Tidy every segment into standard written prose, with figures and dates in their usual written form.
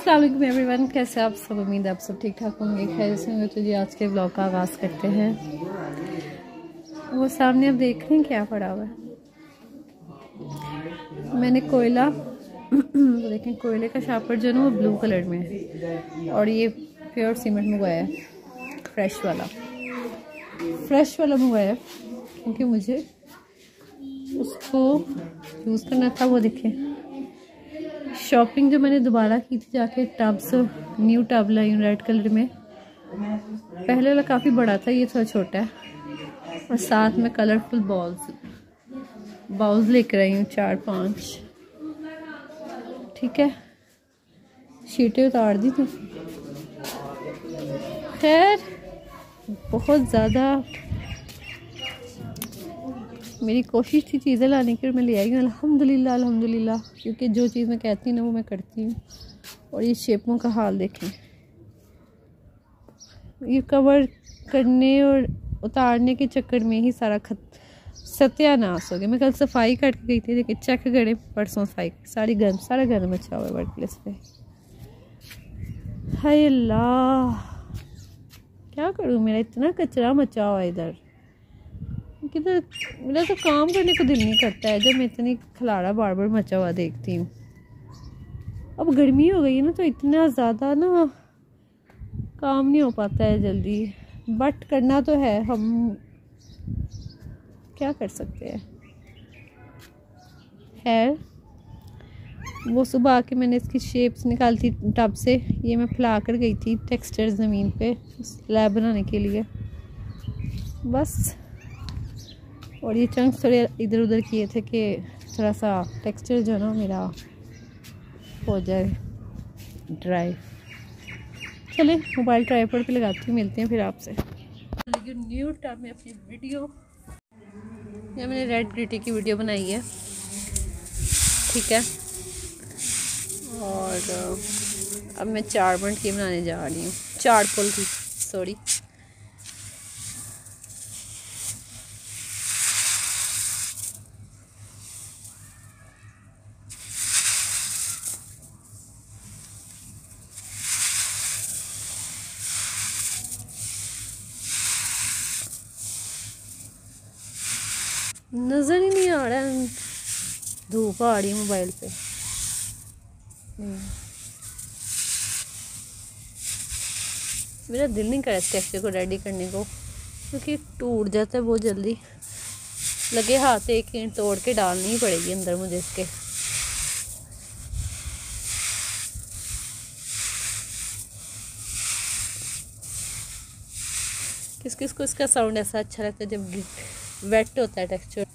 अस्सलाम वालेकुम एवरीवन, कैसे आप सब। उम्मीद है आप सब ठीक ठाक होंगे, खैर से होंगे। तो जी आज के ब्लॉग का आगाज़ करते हैं। वो सामने आप देख रहे हैं क्या पड़ा हुआ है। मैंने कोयला देखें, कोयले का शापर जो है ना वो ब्लू कलर में है और ये प्योर सीमेंट मंगवाया है, फ्रेश वाला मंगवाया है क्योंकि मुझे उसको यूज़ करना था। वो देखें, शॉपिंग जो मैंने दोबारा की थी जाके, टब्स न्यू टब लाई हूँ रेड कलर में। पहले वाला काफ़ी बड़ा था, ये थोड़ा छोटा है। और साथ में कलरफुल बाउल्स लेकर आई हूँ 4-5। ठीक है, शीटें उतार दी थी। खैर बहुत ज़्यादा मेरी कोशिश थी चीज़ें लाने की और मैं ले आई हूँ अल्हम्दुलिल्लाह, क्योंकि जो चीज़ मैं कहती हूँ ना वो मैं करती हूँ। और ये शेपों का हाल देखें, ये कवर करने और उतारने के चक्कर में ही सारा सत्यानाश हो गया। मैं कल सफाई करके गई थी, देखिए चेक करें, परसों सफाई सारा गंद मचा हुआ है वर्क प्लेस पे। हाय अल्लाह, क्या करूँ, मेरा इतना कचरा मचा हुआ है इधर। किधर मेरा तो काम करने को दिल नहीं करता है जब मैं इतनी खलाड़ा बार बार मचा हुआ देखती हूँ। अब गर्मी हो गई है ना, तो इतना ज़्यादा ना काम नहीं हो पाता है जल्दी, बट करना तो है, हम क्या कर सकते हैं। खैर वो सुबह आके मैंने इसकी शेप्स निकाली थी टब से। ये मैं फैला कर गई थी टेक्सचर ज़मीन पे स्लैब बनाने के लिए बस। और ये चंक्स थोड़े इधर उधर किए थे कि थोड़ा सा टेक्सचर जो ना मेरा हो जाए ड्राई। चले मोबाइल ट्राइपॉड पे लगाती हूँ, मिलते हैं फिर आपसे। न्यू टब में अपनी वीडियो, या मैंने रेड ग्लिटर की वीडियो बनाई है, ठीक है। और अब मैं 4 मिनट की बनाने जा रही हूँ, 4 पुल की, सॉरी। नज़र ही नहीं आ रहा है, धूप आ रही है मोबाइल पे। मेरा दिल नहीं करे टेक्सचर को रेडी करने को, क्योंकि टूट जाता है बहुत जल्दी। लगे हाथ एक ईंट तोड़ के डालनी ही पड़ेगी अंदर मुझे इसके। किस किस को इसका साउंड ऐसा अच्छा लगता है जब वेट होता है टेक्सचर।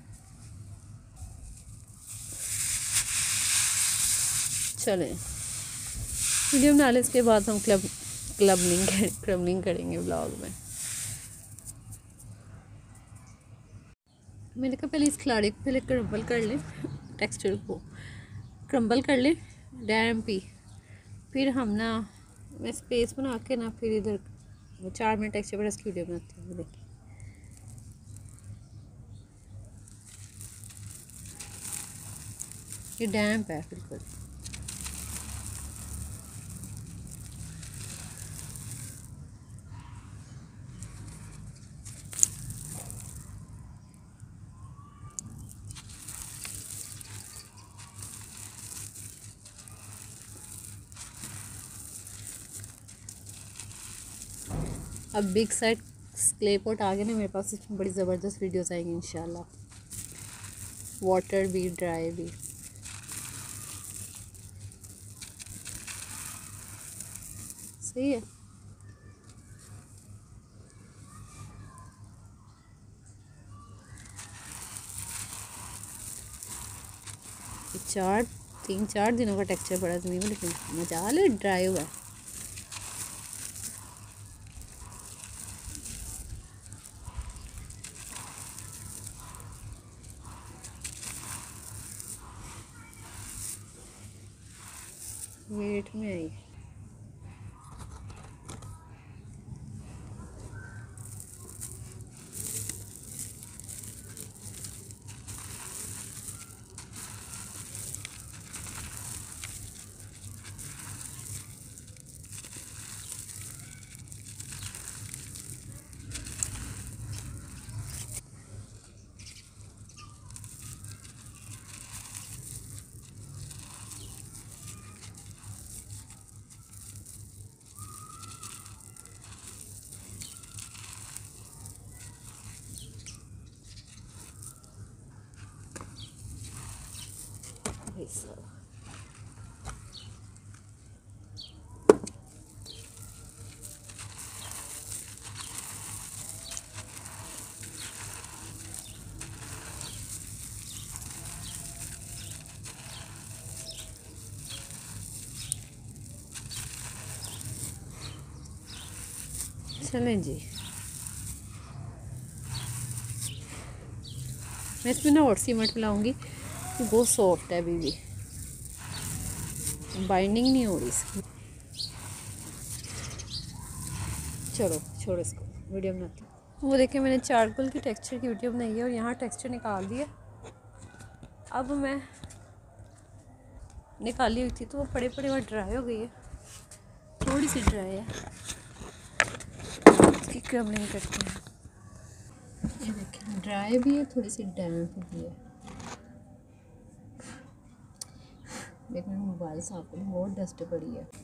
चलें वीडियो बना लें, इसके बाद हम क्रम्बलिंग करेंगे ब्लॉग में। मैंने कहा पहले इस खिलाड़ी को पहले क्रम्बल कर लें, टेक्सचर को क्रम्बल कर लें डैम्प ही, फिर हम ना मैं स्पेस बना के ना फिर इधर 4 मिनट टेक्सचर पर इसकी वीडियो बनाती हूँ। देखिए ये डैम्प है बिल्कुल। अब बिग साइड क्ले पॉट आ गए ना मेरे पास, इसमें बड़ी ज़बरदस्त वीडियोस आएंगी इंशाल्लाह, वाटर भी ड्राई भी। सही है। तीन चार दिनों का टेक्सचर पड़ा ज़मीन में, लेकिन मजा ले ड्राई हुआ है। वेट में आई चलें जी, मैं इसमें ना और सीमेंट मिलाऊंगी, वो सॉफ्ट है अभी भी, बाइंडिंग नहीं हो रही इसकी। चलो छोड़ो इसको, वीडियो बनाती हूँ। वो देखिए मैंने चारकोल की टेक्सचर की वीडियो बनाई है और यहाँ टेक्सचर निकाल दिया। अब मैं निकाली हुई थी तो वो पड़े पड़े वहाँ ड्राई हो गई है, थोड़ी सी ड्राई है, इसकी क्रमलिंग करते हैं। ये देखिए ड्राई भी है, थोड़ी सी डैम्प भी है। देखिए मोबाइल साफ करूँ, बहुत डस्ट पड़ी है।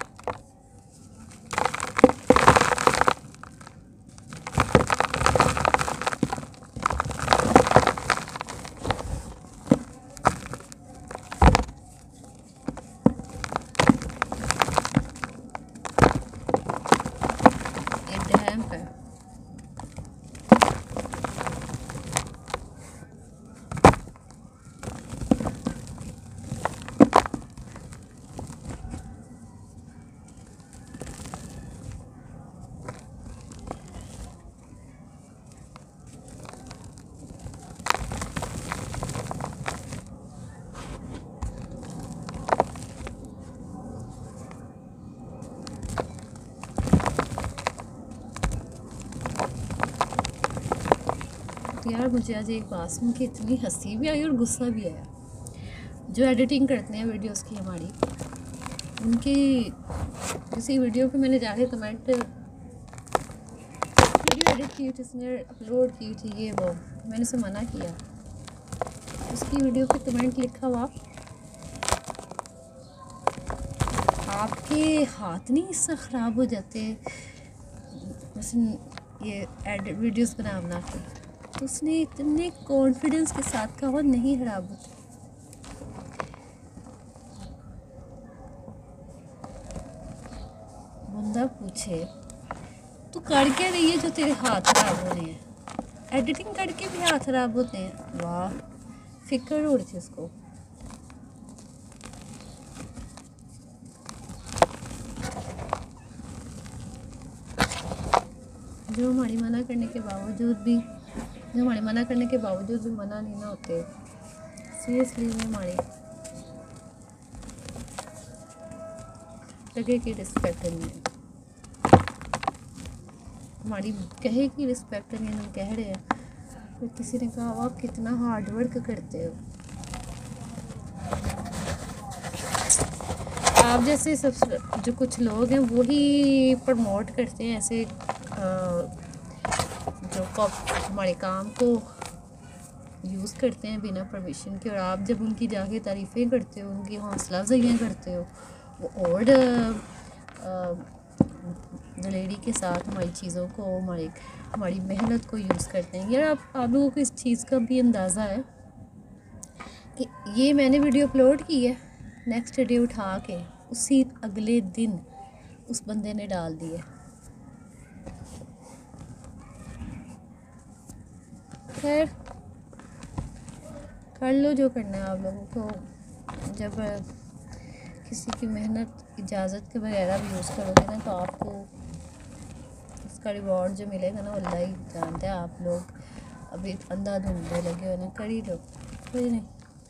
यार मुझे आज एक बात सुन के इतनी हंसी भी आई और गुस्सा भी आया। जो एडिटिंग करते हैं वीडियोस की हमारी, उनकी किसी वीडियो पे मैंने जाके कमेंट, वीडियो एडिट की थी उसने, अपलोड की थी, ये वो मैंने उसे मना किया। उसकी वीडियो पे कमेंट लिखा हुआ, आपके हाथ नहीं इससे ख़राब हो जाते बस ये एडिट वीडियोस बना के। तो उसने इतने कॉन्फिडेंस के साथ कहा नहीं खराब होता। बंदा पूछे तू कर क्या रही है जो तेरे हाथ खराब हो रहे हैं? एडिटिंग करके भी हाथ खराब होते हैं? वाह, फिक्र उड़ थी उसको। जो हमारी मना करने के बावजूद भी मना नहीं ना होते, सीरियसली में हमारी जगह की रिस्पेक्ट नहीं है, हमारी कहे की रिस्पेक्ट नहीं है। हम कह रहे हैं, फिर किसी ने कहा आप कितना हार्ड वर्क करते हो। आप जैसे सब जो कुछ लोग हैं वही प्रमोट करते हैं ऐसे जो हमारे काम को यूज़ करते हैं बिना परमिशन के। और आप जब उनकी जाके तारीफ़ें करते हो, उनकी हौसला अफजाइयाँ करते हो, वो और दलेरी के साथ हमारी चीज़ों को, हमारी मेहनत को यूज़ करते हैं। यार आप लोगों को इस चीज़ का भी अंदाज़ा है कि ये मैंने वीडियो अपलोड की है, नेक्स्ट डे उठा के उसी अगले दिन उस बंदे ने डाल दी है। खैर कर लो जो करना है आप लोगों को। जब किसी की मेहनत इजाज़त के बगैर भी यूज़ करोगे ना, तो आपको उसका रिवॉर्ड जो मिलेगा ना, अल्लाह ही जानता है। आप लोग अभी अंधाधुंधे लगे हो ना, कर ही लो, कोई नहीं।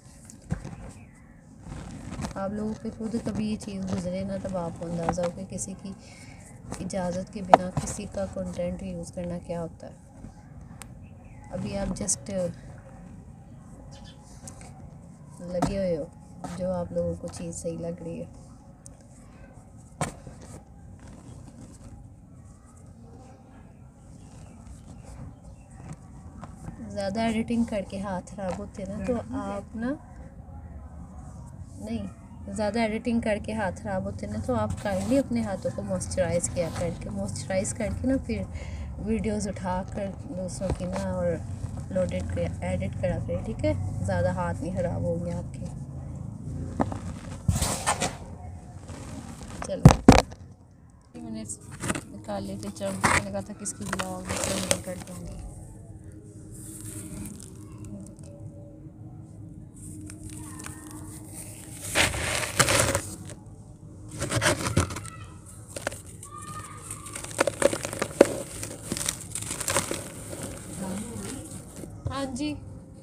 आप लोगों पे खुद कभी ये चीज़ गुजरे ना, तब आपको अंदाज़ा हो कि किसी की इजाज़त के बिना किसी का कंटेंट यूज़ करना क्या होता है। अभी आप जस्ट लगे हुए हो, जो आप लोगों को चीज़ सही लग रही है। ज़्यादा एडिटिंग करके हाथ खराब होते ना, तो आप ना नहीं, ज़्यादा एडिटिंग करके हाथ ख़राब होते ना, तो आप काइंडली अपने हाथों को मॉइस्चराइज़ करके ना फिर वीडियोस उठा कर दूसरों की ना और एडिट करा करें, ठीक है? ज़्यादा हाथ नहीं ख़राब होंगे आपके। चलो मैंने निकाल लेते, जब मैंने कहा था किसकी ब्लॉग कर दूँगी। जी।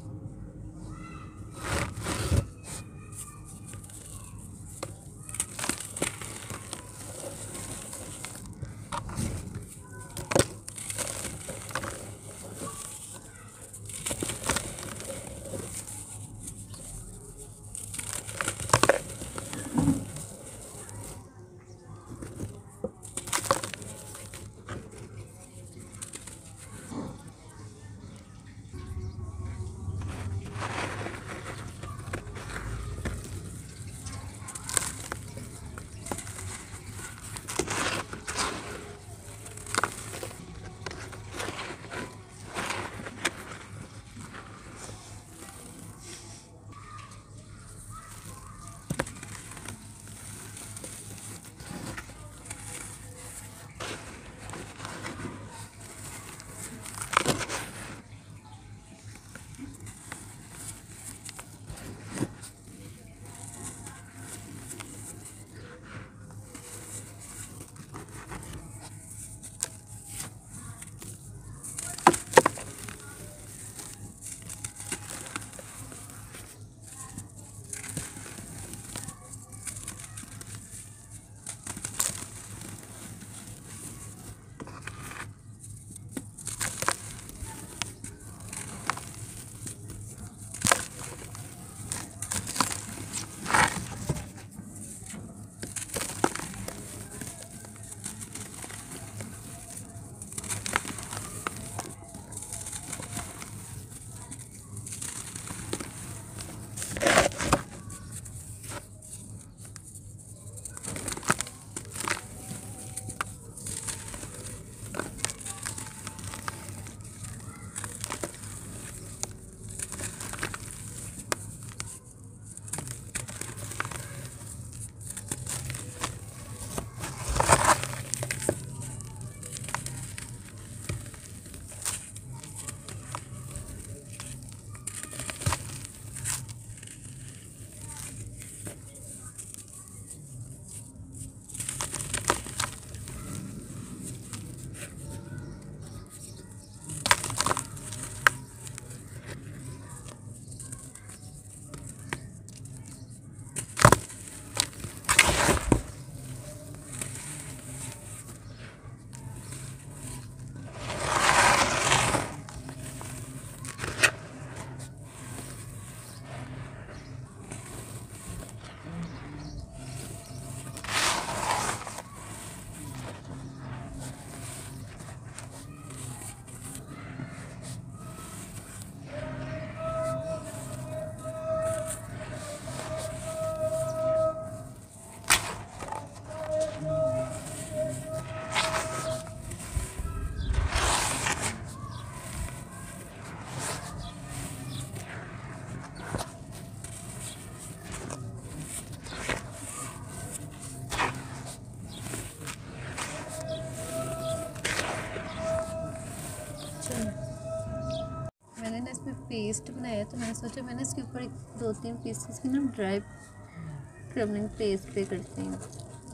मैंने ना इसमें पेस्ट बनाया तो मैंने सोचा मैंने इसके ऊपर 2-3 पीसेस की ना ड्राई क्रम्बलिंग पेस्ट पे करती हूँ।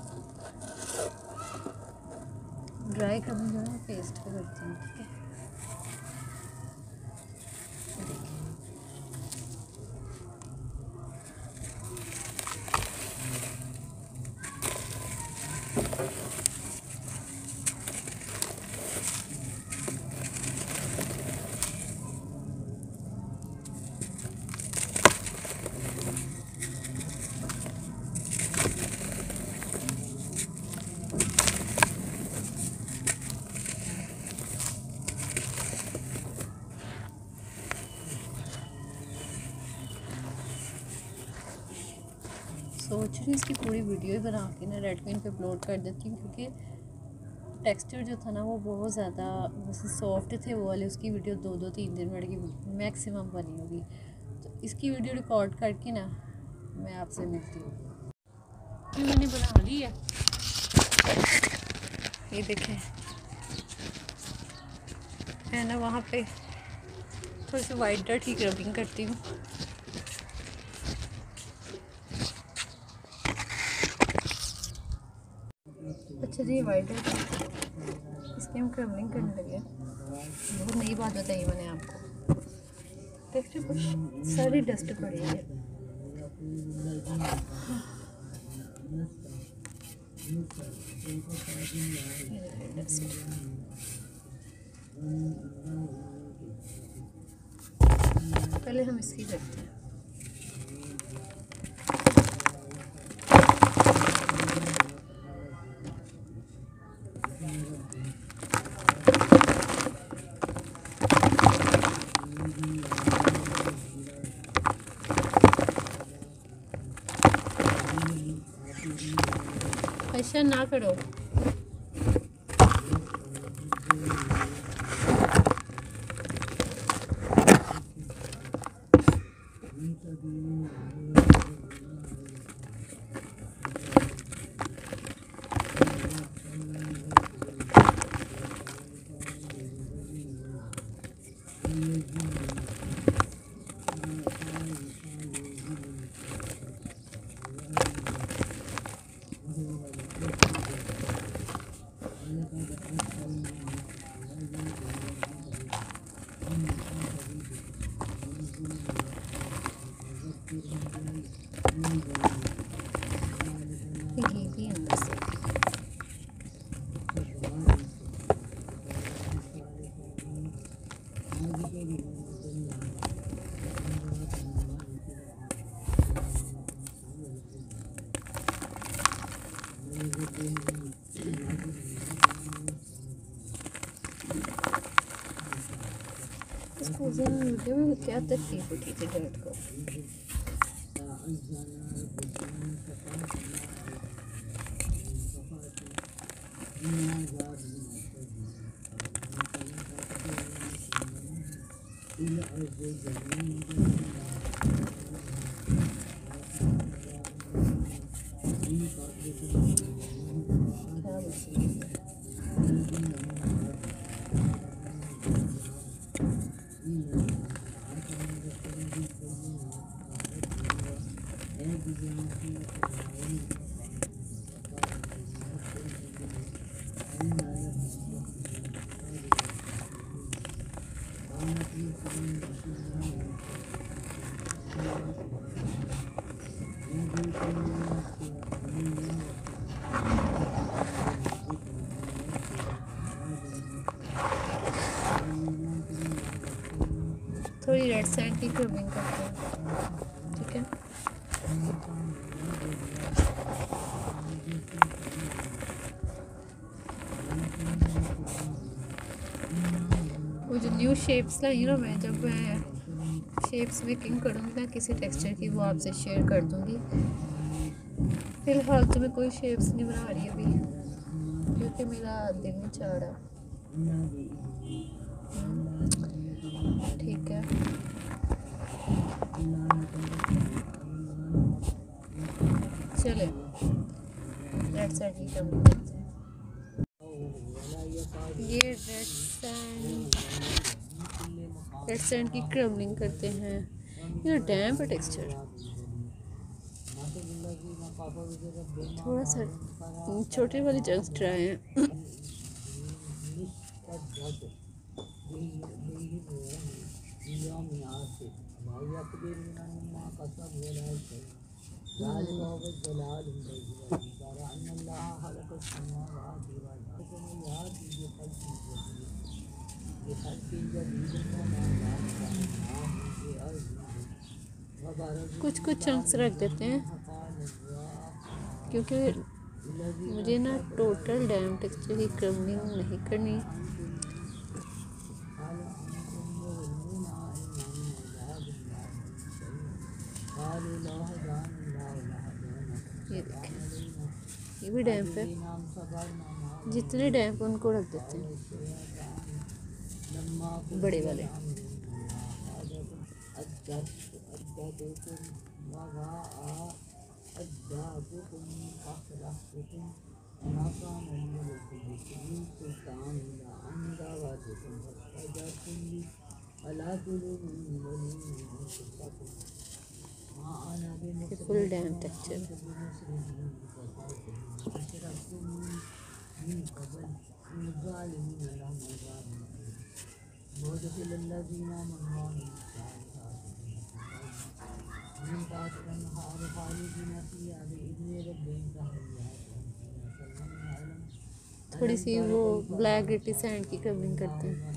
ड्राई क्रम्बलिंग जो है पेस्ट पे करती हूँ, ठीक है। सोच रही हूँ इसकी पूरी वीडियो ही बना के ना रेडमी पे अपलोड कर देती हूँ, क्योंकि टेक्सचर जो था ना वो बहुत ज़्यादा सॉफ्ट थे वो वाले। उसकी वीडियो 2-3 दिन मिनट की मैक्सिमम बनी होगी। तो इसकी वीडियो रिकॉर्ड करके ना मैं आपसे मिलती हूँ। मैंने बना ली है, ये देखें। मैं ना वहाँ पे थोड़ी सी वाइट डर्ट की रबिंग करती हूँ। अच्छा जी, वाइट डर्ट इसकी हम क्रम्बलिंग करने लगे। बहुत नई बात बताई मैंने आपको। टेक्सचर पर सारी डस्ट पड़ी है। पहले हम इसकी करते हैं। ऐसा ना करो। ये भी अंदर से इसको वीडियो में क्या तकलीफ उठी थी डर्ट को। थोड़ी रेड साइड की क्रबिंग करते हैं, ठीक है। वो जो न्यू शेप्स लाई ना, मैं जब मैं शेप्स मेकिंग करूँगी ना किसी टेक्सचर की, वो आपसे शेयर कर दूँगी। फ़िलहाल तो मैं कोई शेप्स नहीं बना रही अभी, क्योंकि मेरा दिल नहीं चाह रहा। ठीक है, चले रेड साइड की क्रबिंग करते हैं। ये रेड सैंड की क्रबिंग करते हैं। ये डैम्प टेक्सचर, थोड़ा सा छोटे वाली चंक्स ड्राई हैं। कुछ कुछ चंक्स रख देते हैं, क्योंकि मुझे ना टोटल डैम टेक्सचर की क्रबिंग नहीं करनी। ये देखें, ये भी डैम्प है। जितने डैम्प उनको रख देते हैं, बड़े वाले। Full damp texture. थोड़ी सी वो ब्लैक ग्रिटी सैंड की क्रबिंग करते हैं।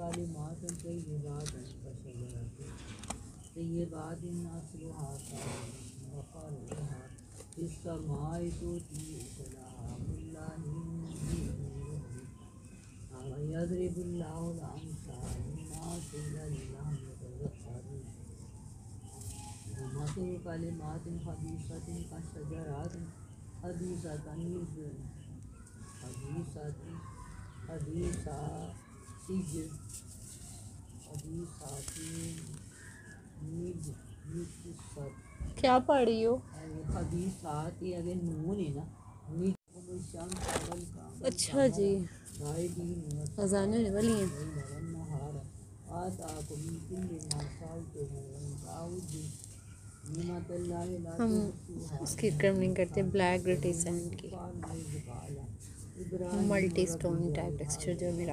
क्या पढ़ रही हो? अच्छा जी, अज़ान होने वाली है। हम उसकी क्रमिंग करते हैं ब्लैक ग्रिटी सैंड की, मल्टी स्टोन टाइप टेक्सचर जो मेरा।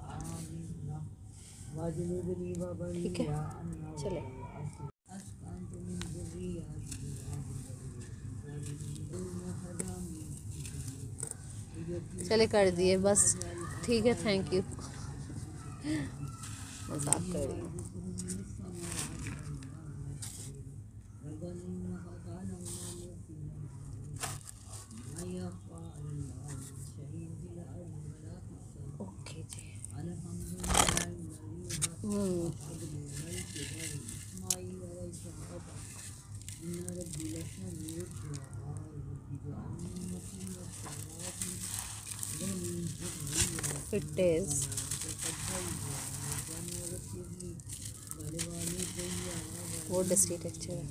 ठीक है, चले चले कर दिए बस। ठीक है, थैंक यू। मजाक कर रही हूँ। ओके जी। It is. वो डस्टी टेक्सचर है।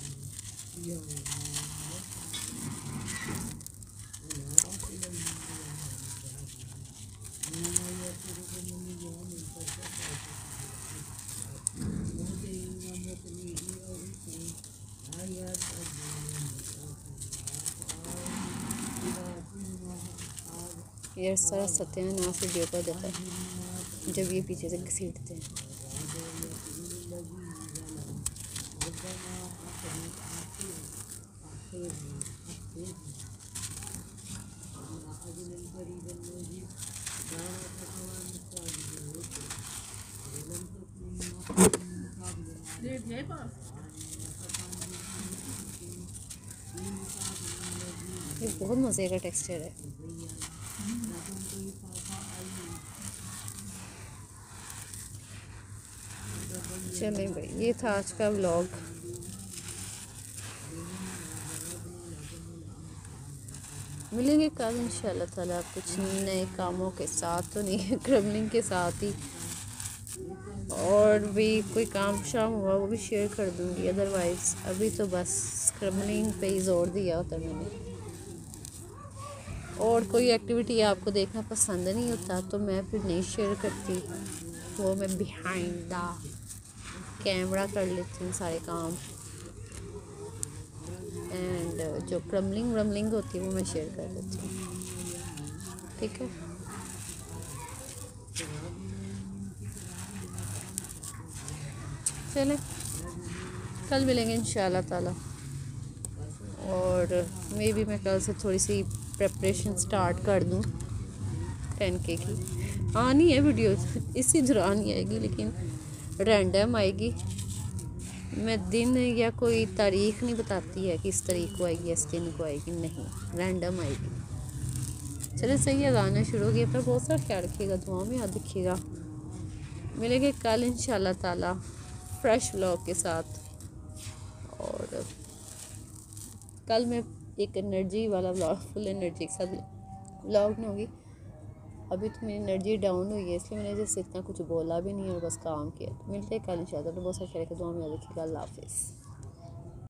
यार सारा सत्यानाश वीडियो पर जाता है जब ये पीछे से घसीटते हैं। ये बहुत मज़े का टेक्सचर है। चलें भाई, ये था आज का व्लॉग। मिलेंगे कल इंशाल्लाह ताला कुछ नए कामों के साथ, तो नहीं है क्रमलिंग के साथ ही, और भी कोई काम शाम हुआ वो भी शेयर कर दूंगी। अदरवाइज़ अभी तो बस क्रमलिंग पे ही जोर दिया होता मैंने। और कोई एक्टिविटी आपको देखना पसंद नहीं होता तो मैं फिर नहीं शेयर करती, वो मैं बिहाइंड द कैमरा कर लेती हूँ सारे काम। एंड जो क्रमलिंग होती है वो मैं शेयर कर देती हूँ। ठीक है, चलें कल मिलेंगे इंशाल्लाह ताला। और मे भी मैं कल से थोड़ी सी प्रेपरेशन स्टार्ट कर दूँ 10K की। आनी है वीडियो इसी दौरान ही आएगी, लेकिन रैंडम आएगी। मैं दिन या कोई तारीख नहीं बताती है कि इस तारीख को आएगी, इस दिन को आएगी, नहीं, रैंडम आएगी। चले सही है, गाना शुरू हो गया। अपना बहुत सारा ख्याल रखिएगा, दुआ में याद रखिएगा। मिलेंगे कल इंशाल्लाह ताला फ्रेश व्लॉग के साथ। और कल मैं एक एनर्जी वाला व्लॉग, फुल एनर्जी के साथ व्लॉग नहीं होगी। अभी तो मेरी एनर्जी डाउन हुई है, इसलिए मैंने जैसे इतना कुछ बोला भी नहीं और बस काम किया। तो मिलते हैं कल इंशाल्लाह। तो बहुत सारा ख्याल रखिएगा, दुआ में याद रखिएगा। अल्लाह हाफिज़।